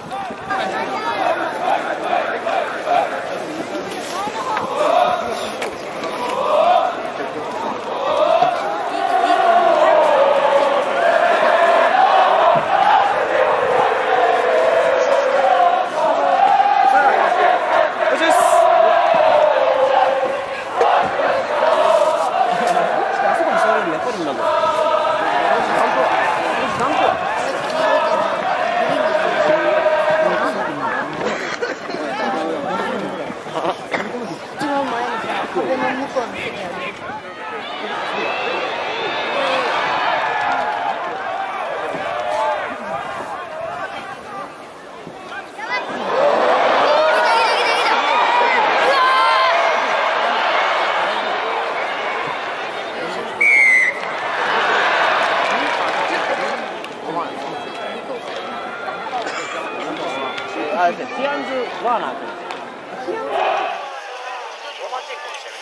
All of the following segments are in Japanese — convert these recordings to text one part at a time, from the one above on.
ティアンズ・ワーナー君。ロマチェンコにしてる。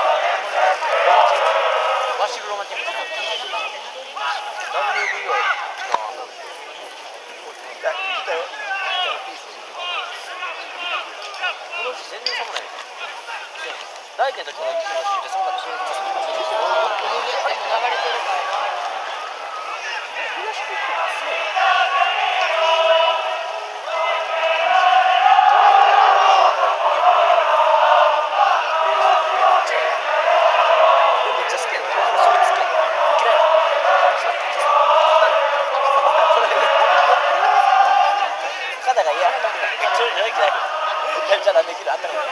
バシル・ロマチェンコ。WBO の。見たよ。この人全然寒くない。大体の時の人が見て寒かった。流れてるからな。じゃあできるあったから。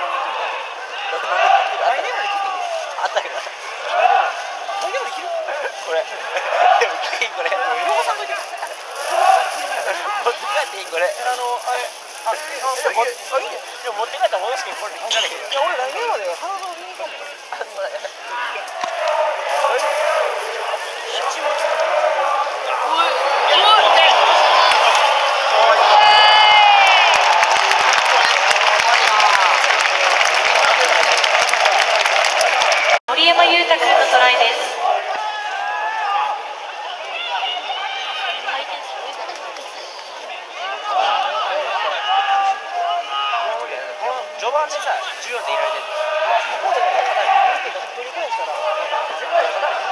来年まで切っていいよ。あったけど。来年まで切る。これ。でも切っていいこれ。両方さんといける。持って帰っていいこれ。あれ。でも持って帰ったら戻してこれで切られへん。いや俺来年まで花園見に行こうもん。あ、そうだね。大丈夫。 森山裕太君のトライです。 序盤でさ、14でいられてるんだよ。ここで取り返したら、絶対勝たない。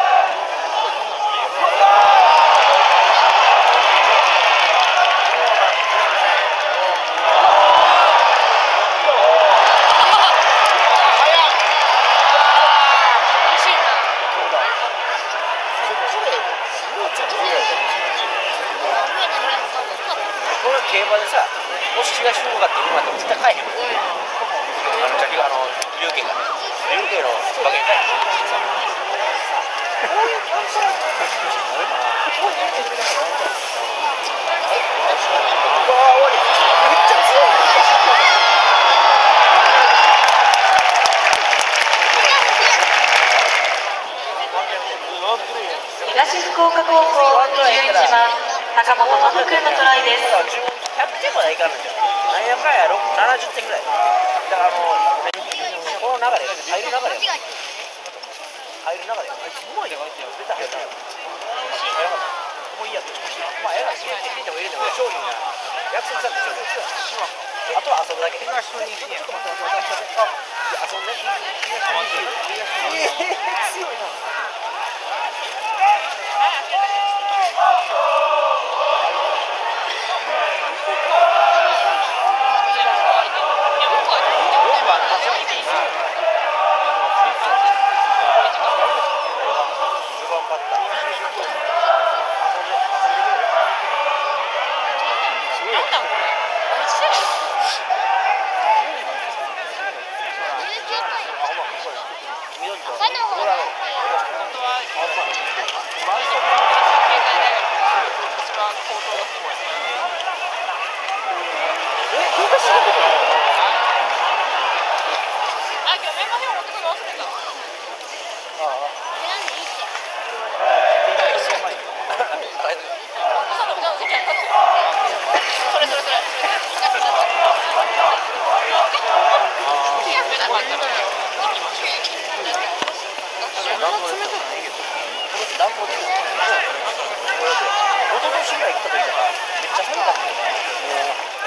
競馬でさ、もし東福岡って今だったら絶対買えへんもん。龍慶がね、龍慶の馬券買えへん。こういうキャンセルこういうキャンセルだからなんちゃう。終わり。めっちゃ強い。 東福岡高校11番高本真君のトライです。 100点までいかんのじゃん。なんやかんや70点ぐらい。だからこの流れ、入る流れ。入る流れ。あいつうまいじゃん。絶対入った。もういいや。まあ、入れても入れても勝利が約束だって勝利。あとは遊ぶだけ。ちょっと待って。遊んで。強いな。一昨年ぐらい来た時だからめっちゃ寒かったよね。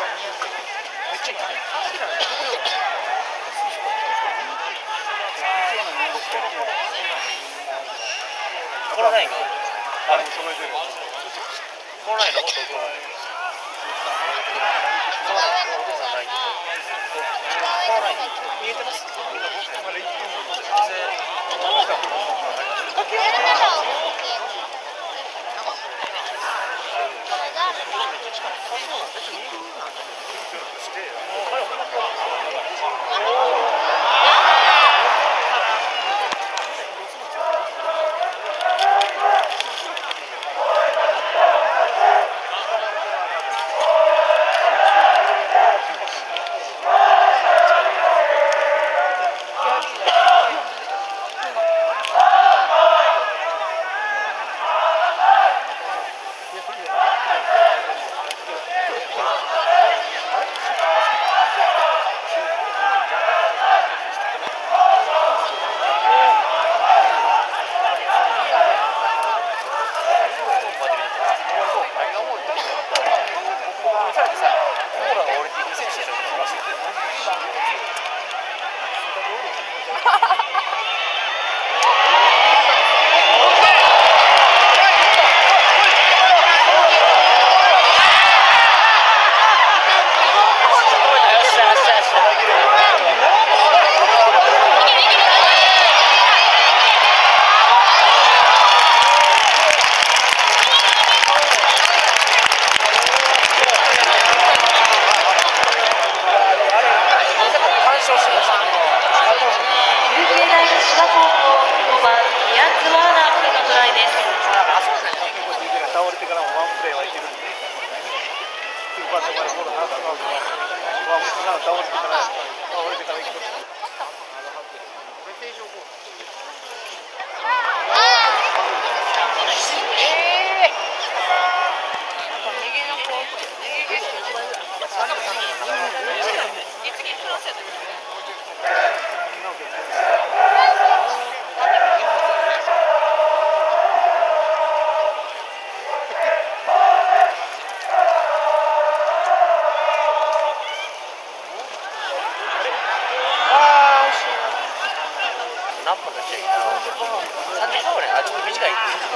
コロナインがあれ揃えてる。コロナインの元コロナイン。コロナインお父さんないんで。コロナイン見えてます。まだ1何分だっけ？30分ぐらい。あ、ちょっと短い。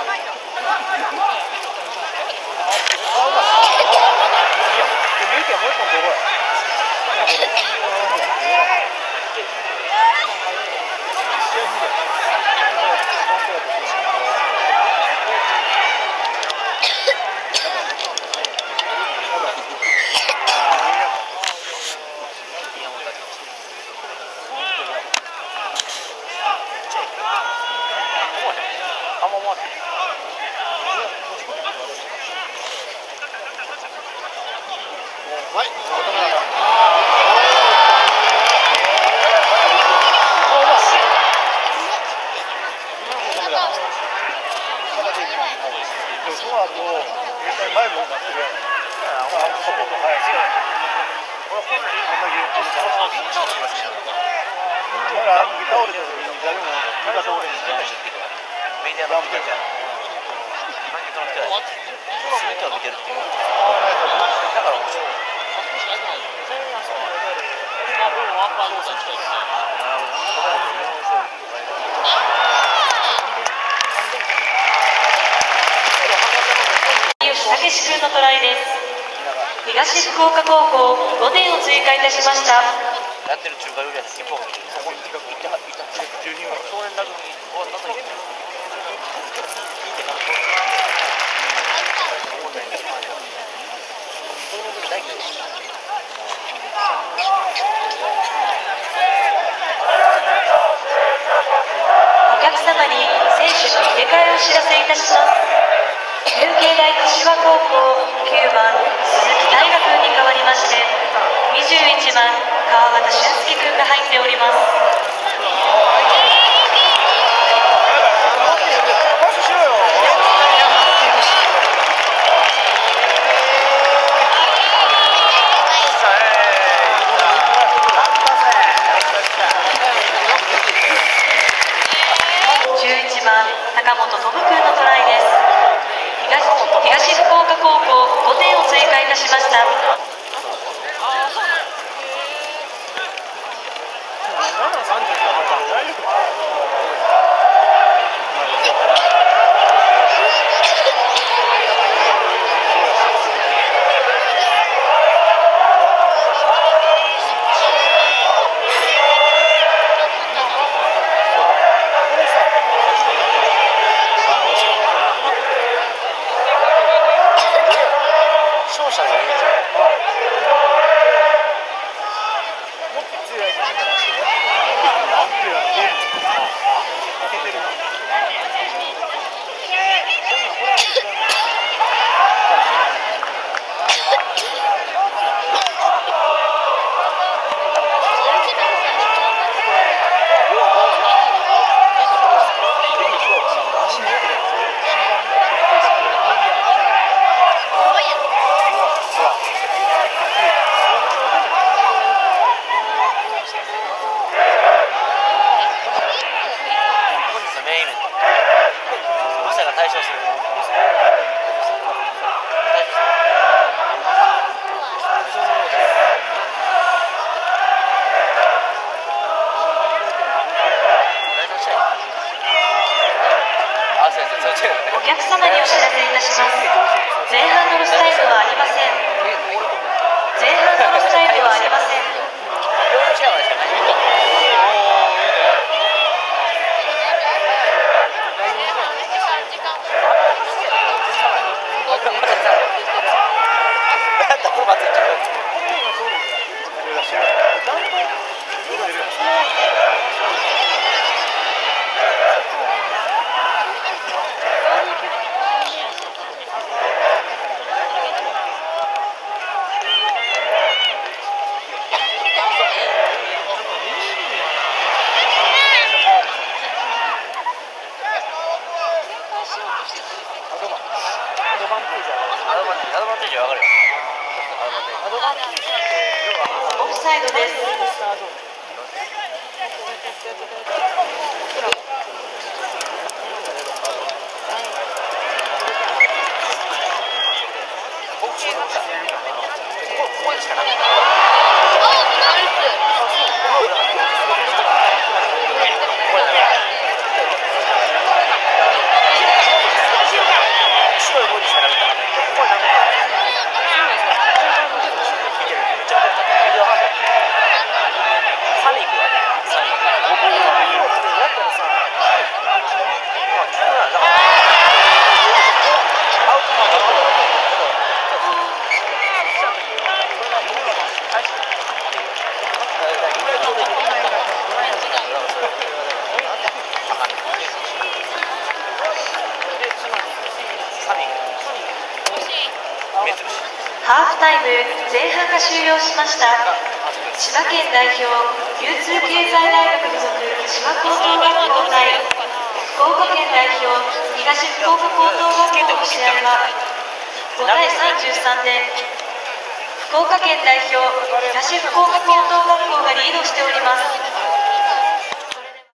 武志君のトライです。東福岡高校5点を追加いたしました。 やってる中華料理屋の日本にそこに近くにいた12人は少年ラグビー終わったと言ってお客様に選手の入れ替えをお知らせいたします。有形大柏高校9番鈴木大河君に代わりまして21番川端俊介君が入っております。11番高本飛君のトライです。東福岡高校5点を追加いたしました。 サイドです。ハーフタイム前半が終了しました。千葉県代表流通経済大学附属千葉高等学校対福岡県代表東福岡高等学校の試合は5対33で福岡県代表東福岡高等